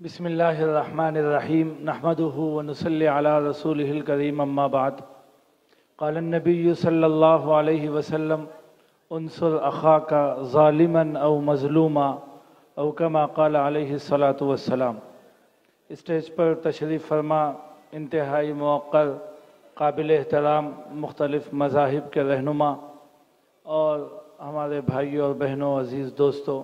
بسم اللہ الرحمن الرحیم نحمدہ ونصلی علی رسولہ الکریم اما بعد قال النبی صلی اللہ علیہ وسلم انصر اخاک ظالما او مظلوما او کما قال علیہ الصلاۃ والسلام۔ اسٹیج پر تشریف فرما انتہائی موقر قابل احترام مختلف مذاہب کے رہنما اور ہمارے بھائیوں اور بہنوں عزیز دوستوں،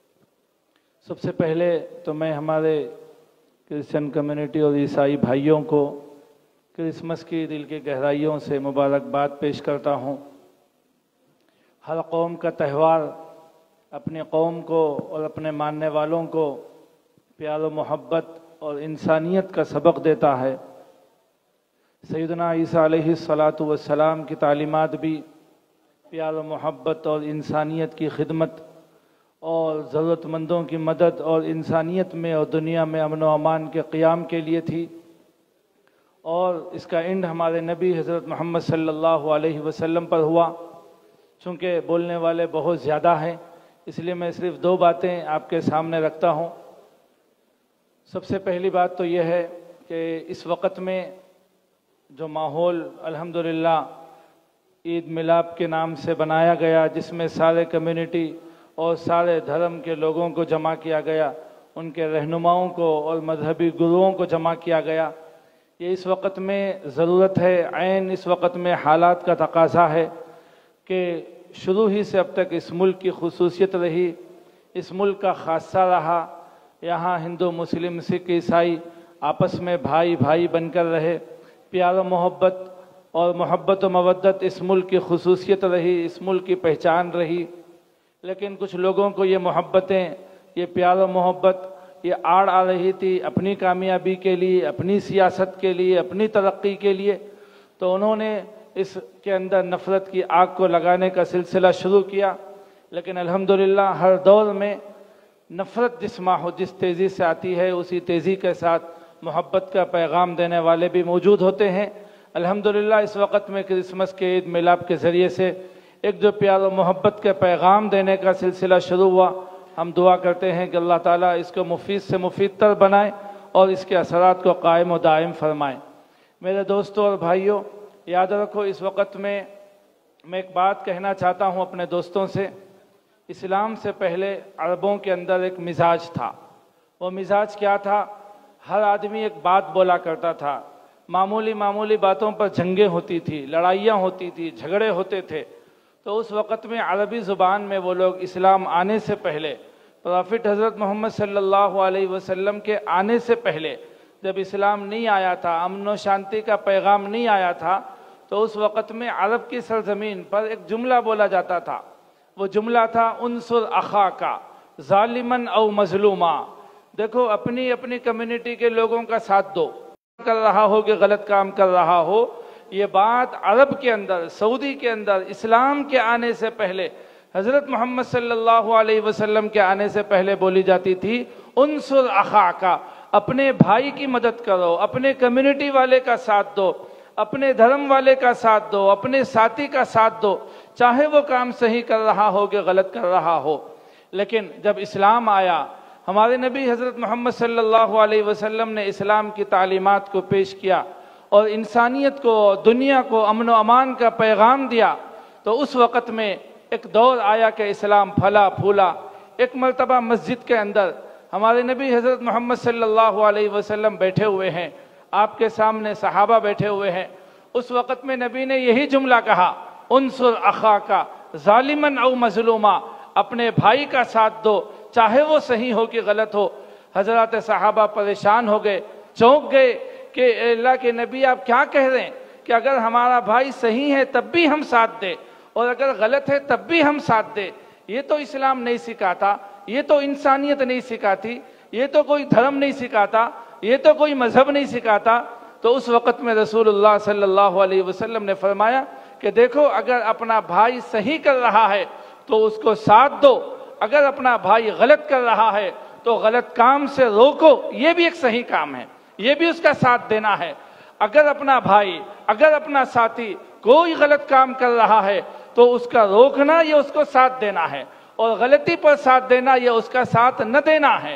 سب سے پہلے تو میں ہمارے کرسچن کمیونٹی اور عیسائی بھائیوں کو کرسمس کی دل کی گہرائیوں سے مبارکباد پیش کرتا ہوں۔ ہر قوم کا تہوار اپنی قوم کو اور اپنے ماننے والوں کو پیار و محبت اور انسانیت کا سبق دیتا ہے۔ سیدنا عیسیٰ علیہ السلام کی تعلیمات بھی پیار و محبت اور انسانیت کی خدمت اور ضرورت مندوں کی مدد اور انسانیت میں اور دنیا میں امن و امان کے قیام کے لیے تھی، اور اس کا اینڈ ہمارے نبی حضرت محمد صلی اللہ علیہ وسلم پر ہوا۔ چونکہ بولنے والے بہت زیادہ ہیں، اس لیے میں صرف دو باتیں آپ کے سامنے رکھتا ہوں۔ سب سے پہلی بات تو یہ ہے کہ اس وقت میں جو ماحول الحمدللہ عید میلاد کے نام سے بنایا گیا، جس میں سارے کمیونٹی اور سارے دھرم کے لوگوں کو جمع کیا گیا، ان کے رہنماؤں کو اور مذہبی گروؤں کو جمع کیا گیا، یہ اس وقت میں ضرورت ہے، عین اس وقت میں حالات کا تقاضا ہے کہ شروع ہی سے اب تک اس ملک کی خصوصیت رہی، اس ملک کا خاصہ رہا، یہاں ہندو مسلم سکھ عیسائی آپس میں بھائی بھائی بن کر رہے، پیار و محبت اور محبت و مودت اس ملک کی خصوصیت رہی، اس ملک کی پہچان رہی۔ لیکن کچھ لوگوں کو یہ محبتیں، یہ پیار و محبت یہ آڑ آ رہی تھی اپنی کامیابی کے لیے، اپنی سیاست کے لیے، اپنی ترقی کے لیے، تو انہوں نے اس کے اندر نفرت کی آگ کو لگانے کا سلسلہ شروع کیا۔ لیکن الحمدللہ ہر دور میں نفرت جس تیزی سے آتی ہے، اسی تیزی کے ساتھ محبت کا پیغام دینے والے بھی موجود ہوتے ہیں۔ الحمدللہ اس وقت میں کرسمس کے عید میلاد کے ذریعے سے ایک جو پیار و محبت کے پیغام دینے کا سلسلہ شروع ہوا، ہم دعا کرتے ہیں کہ اللہ تعالیٰ اس کو مفید سے مفید تر بنائے اور اس کے اثرات کو قائم و دائم فرمائے۔ میرے دوستوں اور بھائیوں، یاد رکھو اس وقت میں ایک بات کہنا چاہتا ہوں اپنے دوستوں سے۔ اسلام سے پہلے عربوں کے اندر ایک مزاج تھا۔ وہ مزاج کیا تھا؟ ہر آدمی ایک بات بولا کرتا تھا، معمولی باتوں پر جنگیں ہوتی تھی، لڑائیاں ہوتی تھی، جھگڑے ہوتے تھے۔ تو اس وقت میں عربی زبان میں وہ لوگ اسلام آنے سے پہلے، پرافٹ حضرت محمد صلی اللہ علیہ وسلم کے آنے سے پہلے جب اسلام نہیں آیا تھا، امن و شانتی کا پیغام نہیں آیا تھا، تو اس وقت میں عرب کی سرزمین پر ایک جملہ بولا جاتا تھا۔ وہ جملہ تھا انصر اخاک ظالما او مظلوما۔ دیکھو اپنی کمیونٹی کے لوگوں کا ساتھ دو، کر رہا ہو کہ غلط کام کر رہا ہو، یہ بات عرب کے اندر، سعودی کے اندر اسلام کے آنے سے پہلے، حضرت محمد صلی اللہ علیہ وسلم کے آنے سے پہلے بولی جاتی تھی۔ انصر اخاک، اپنے بھائی کی مدد کرو، اپنے کمیونٹی والے کا ساتھ دو، اپنے دھرم والے کا ساتھ دو، اپنے ساتھی کا ساتھ دو، چاہے وہ کام صحیح کر رہا ہو کہ غلط کر رہا ہو۔ لیکن جب اسلام آیا، ہمارے نبی حضرت محمد صلی اللہ علیہ وسلم نے اسلام کی تعلیمات کو پیش کیا اور انسانیت کو، دنیا کو امن و امان کا پیغام دیا، تو اس وقت میں ایک دور آیا کہ اسلام پھلا پھولا۔ ایک مرتبہ مسجد کے اندر ہمارے نبی حضرت محمد صلی اللہ علیہ وسلم بیٹھے ہوئے ہیں، آپ کے سامنے صحابہ بیٹھے ہوئے ہیں۔ اس وقت میں نبی نے یہی جملہ کہا، انصر اخاک ظالما او مظلوما، اپنے بھائی کا ساتھ دو، چاہے وہ صحیح ہو کہ غلط ہو۔ حضرات صحابہ پریشان ہو گئے، چونک گئے کہ اللہ کے نبی آپ کیا کہہ رہے ہیں کہ اگر ہمارا بھائی صحیح ہے تب بھی ہم ساتھ دیں اور اگر غلط ہے تب بھی ہم ساتھ دیں؟ یہ تو اسلام نہیں سکھاتا، یہ تو انسانیت نہیں سکھاتی، یہ تو کوئی دھرم نہیں سکھاتا، یہ تو کوئی مذہب نہیں سکھاتا۔ تو اس وقت میں رسول اللہ صلی اللہ علیہ وسلم نے فرمایا کہ دیکھو اگر اپنا بھائی صحیح کر رہا ہے تو اس کو ساتھ دو، اگر اپنا بھائی غلط کر رہا ہے تو غلط کام سے روکو، یہ بھی ایک صحیح کام ہے، یہ بھی اس کا ساتھ دینا ہے۔ اگر اپنا بھائی، اگر اپنا ساتھی کوئی غلط کام کر رہا ہے تو اس کا روکنا یہ اس کو ساتھ دینا ہے، اور غلطی پر ساتھ دینا یہ اس کا ساتھ نہ دینا ہے۔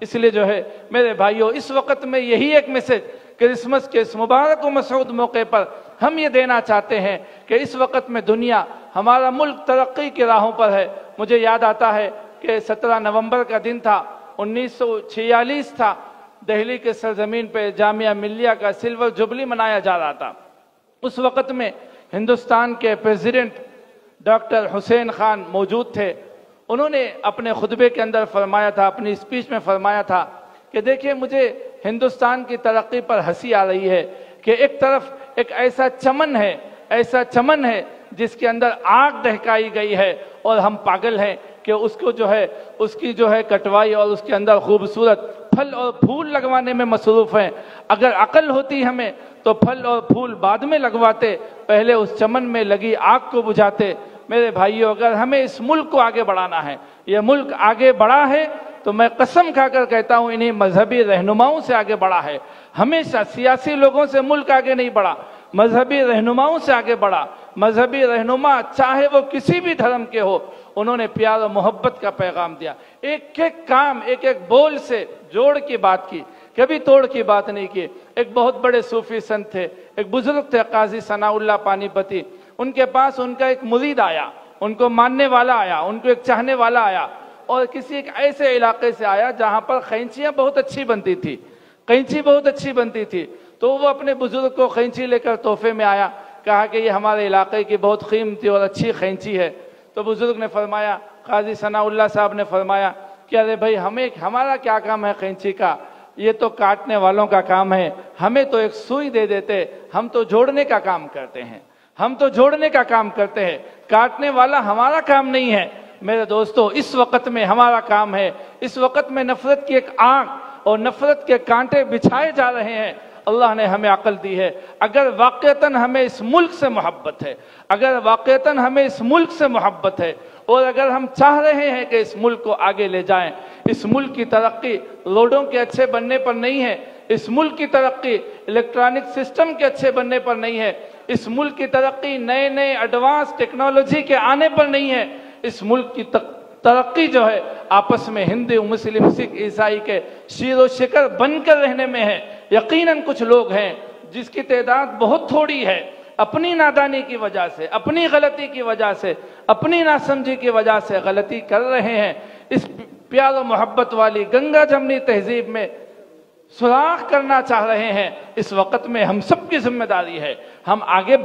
इसलिए जो है मेरे भाइयों, इस वक्त में यही एक मैसेज क्रिसमस के इस मुबारक व मसऊद मौके पर हम ये देना चाहते हैं कि इस वक्त में दुनिया, हमारा मुल्क तरक्की की राहों पर है। मुझे याद आता है कि 17 नवंबर का दिन था, 1946 था, दिल्ली के सरजमीन पे जामिया मिल्लिया का सिल्वर जुबली मनाया जा रहा था। उस वक्त में हिंदुस्तान के प्रेसिडेंट डॉक्टर हुसैन खान मौजूद थे। उन्होंने अपने खुतबे के अंदर फरमाया था, अपनी स्पीच में फरमाया था कि देखिए, मुझे हिंदुस्तान की तरक्की पर हंसी आ रही है कि एक तरफ एक ऐसा चमन है जिसके अंदर आग दहकाई गई है और हम पागल हैं कि उसको जो है, उसकी जो है कटवाई और उसके अंदर खूबसूरत फल और फूल लगवाने में मसरूफ हैं। अगर अकल होती हमें तो फल और फूल बाद में लगवाते, पहले उस चमन में लगी आग को बुझाते। मेरे भाइयों, अगर हमें इस मुल्क को आगे बढ़ाना है, यह मुल्क आगे बढ़ा है तो मैं कसम खाकर कहता हूं इन्हीं मजहबी रहनुमाओं से आगे बढ़ा है। हमेशा सियासी लोगों से मुल्क आगे नहीं बढ़ा, मजहबी रहनुमाओं से आगे बढ़ा। मजहबी रहनुमा चाहे वो किसी भी धर्म के हो, उन्होंने प्यार और मोहब्बत का पैगाम दिया। एक एक काम, एक एक बोल से जोड़ की बात की, कभी तोड़ की बात नहीं की। एक बहुत बड़े सूफी संत थे, एक बुजुर्ग थे काजी सनाउल्लाह पानीपती। उनके पास उनका एक मुरीद आया, उनको मानने वाला आया, उनको एक चाहने वाला आया, और किसी एक ऐसे इलाके से आया जहां पर कैंचियां बहुत अच्छी बनती थी, कैंची बहुत अच्छी बनती थी। तो वो अपने बुजुर्ग को कैंची लेकर तोहफे में आया, कहा कि ये हमारे इलाके की बहुत कीमती और अच्छी कैंची है। तो बुजुर्ग ने फरमाया, काजी सनाउल्लाह साहब ने फरमाया कि अरे भाई, हमारा क्या काम है कैंची का, ये तो काटने वालों का काम है, हमें तो एक सुई दे देते, हम तो जोड़ने का काम करते हैं, हम तो जोड़ने का काम करते हैं, काटने वाला हमारा काम नहीं है। मेरे दोस्तों, इस वक्त में हमारा काम है। इस वक्त में नफरत की एक आग और नफरत के कांटे बिछाए जा रहे हैं। अल्लाह ने हमें अकल दी है। अगर वाक़तन हमें इस मुल्क से मोहब्बत है, अगर वाक़तन हमें इस मुल्क से मोहब्बत है, और अगर हम चाह रहे हैं कि इस मुल्क को आगे ले जाएं, इस मुल्क की तरक्की रोडों के अच्छे बनने पर नहीं है, इस मुल्क की तरक्की इलेक्ट्रॉनिक सिस्टम के अच्छे बनने पर नहीं है, इस मुल्क की तरक्की नए नए एडवांस टेक्नोलॉजी के आने पर नहीं है, इस मुल्क की तरक्की जो है आपस में हिंदू मुस्लिम सिख ईसाई के शीरो शिकर बनकर रहने में है। यकीनन कुछ लोग हैं जिसकी तादाद बहुत थोड़ी है, अपनी नादानी की वजह से, अपनी गलती की वजह से, अपनी नासमझी की वजह से गलती कर रहे हैं। इस प्यार और मोहब्बत वाली गंगा जमनी तहजीब में सुराख करना चाह रहे हैं। इस वक्त में हम सबकी जिम्मेदारी है, हम आगे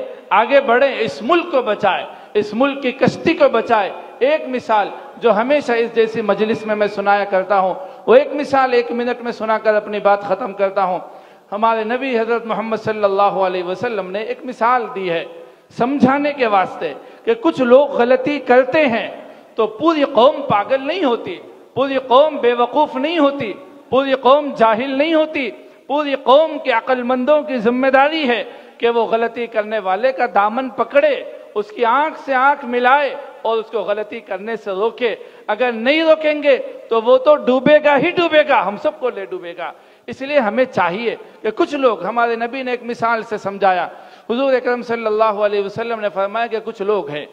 बढ़ें, इस मुल्क को बचाएं, इस मुल्क की कश्ती को बचाएं। एक मिसाल जो हमेशा इस जैसी मजलिस में मैं सुनाया करता हूं, वो एक मिसाल 1 मिनट में सुनाकर अपनी बात खत्म करता हूं। हमारे नबी हजरत मोहम्मद सल्लल्लाहु अलैहि वसल्लम ने एक मिसाल दी है समझाने के वास्ते कि कुछ लोग गलती करते हैं तो पूरी कौम पागल नहीं होती, पूरी कौम बेवकूफ नहीं होती, पूरी कौम जाहिल नहीं होती। पूरी कौम के अक्लमंदों की जिम्मेदारी है कि वो गलती करने वाले का दामन पकड़े, उसकी आंख से आंख मिलाए और उसको गलती करने से रोके। अगर नहीं रोकेंगे तो वो तो डूबेगा ही डूबेगा, हम सबको ले डूबेगा। इसलिए हमें चाहिए कि कुछ लोग, हमारे नबी ने एक मिसाल से समझाया, हुजूर अकरम सल्लल्लाहु अलैहि वसल्लम ने फरमाया कि कुछ लोग हैं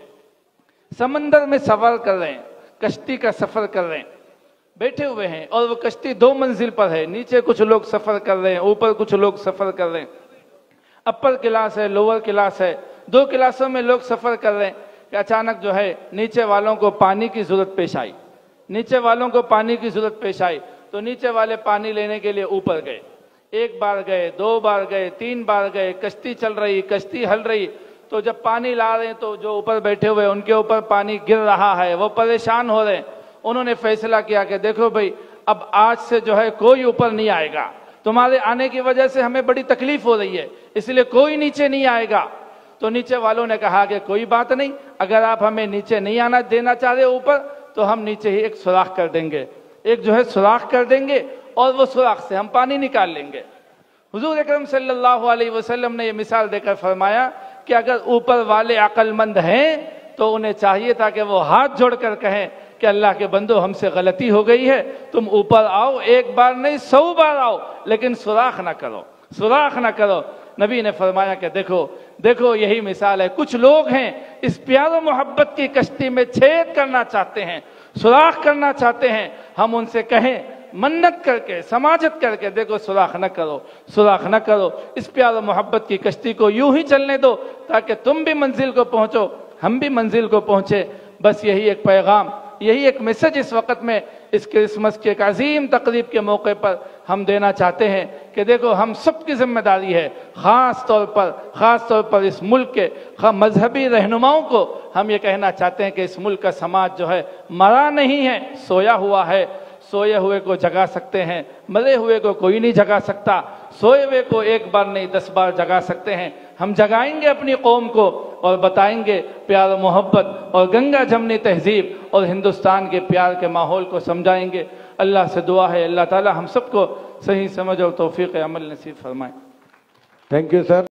समंदर में सफर कर रहे हैं, कश्ती का सफर कर रहे हैं, बैठे हुए हैं, और वो कश्ती 2 मंजिल पर है, नीचे कुछ लोग सफर कर रहे हैं, ऊपर कुछ लोग सफर कर रहे हैं। अपर क्लास है, लोअर क्लास है, 2 क्लासों में लोग सफर कर रहे हैं कि अचानक जो है नीचे वालों को पानी की जरूरत पेश आई, नीचे वालों को पानी की जरूरत पेश आई। तो नीचे वाले पानी लेने के लिए ऊपर गए, 1 बार गए, 2 बार गए, 3 बार गए, कश्ती चल रही, कश्ती हल रही। तो जब पानी ला रहे हैं तो जो ऊपर बैठे हुए उनके ऊपर पानी गिर रहा है, वो परेशान हो रहे हैं। उन्होंने फैसला किया कि देखो भाई, अब आज से जो है कोई ऊपर नहीं आएगा, तुम्हारे आने की वजह से हमें बड़ी तकलीफ हो रही है, इसलिए कोई नीचे नहीं आएगा। तो नीचे वालों ने कहा कि कोई बात नहीं, अगर आप हमें नीचे नहीं आना देना चाह रहे ऊपर, तो हम नीचे ही एक सुराख कर देंगे, एक जो है सुराख कर देंगे, और वो सुराख से हम पानी निकाल लेंगे। हुजूर अकरम सल्लल्लाहु अलैहि वसल्लम ने ये मिसाल देकर फरमाया कि अगर ऊपर वाले अक्लमंद हैं तो उन्हें चाहिए था कि वो हाथ जोड़कर कहें कि अल्लाह के बंदो, हमसे गलती हो गई है, तुम ऊपर आओ, 1 बार नहीं 100 बार आओ, लेकिन सुराख ना करो, सुराख ना करो। नबी ने फरमाया कि देखो देखो, यही मिसाल है। कुछ लोग हैं इस प्यार और मोहब्बत की कश्ती में छेद करना चाहते हैं, सुराख करना चाहते हैं। हम उनसे कहें منت کر کے سماجت کر کے دیکھو سوراخ نہ کرو، سوراخ نہ کرو، اس پیار و محبت کی کشتی کو یوں ہی چلنے دو تاکہ تم بھی منزل کو پہنچو، ہم بھی منزل کو پہنچے۔ بس یہی ایک پیغام، یہی ایک میسج اس وقت میں اس کرسمس کے ایک عظیم تقریب کے موقع پر ہم دینا چاہتے ہیں کہ دیکھو ہم سب کی ذمہ داری ہے، خاص طور پر اس ملک کے مذہبی رہنماؤں کو ہم یہ کہنا چاہتے ہیں کہ اس ملک کا سماج جو ہے مرا نہیں ہے، سویا ہوا ہے۔ سوئے ہوئے کو جگا سکتے ہیں، مرے ہوئے کو کوئی نہیں جگا سکتا، سوئے ہوئے کو ایک بار نہیں 10 بار جگا سکتے ہیں۔ ہم جگائیں گے اپنی قوم کو اور بتائیں گے پیار و محبت اور گنگا جمنی تہذیب اور ہندوستان کے پیار کے ماحول کو سمجھائیں گے۔ اللہ سے دعا ہے اللہ تعالی ہم سب کو صحیح سمجھ اور توفیق عمل نصیب فرمائے۔ Thank you sir.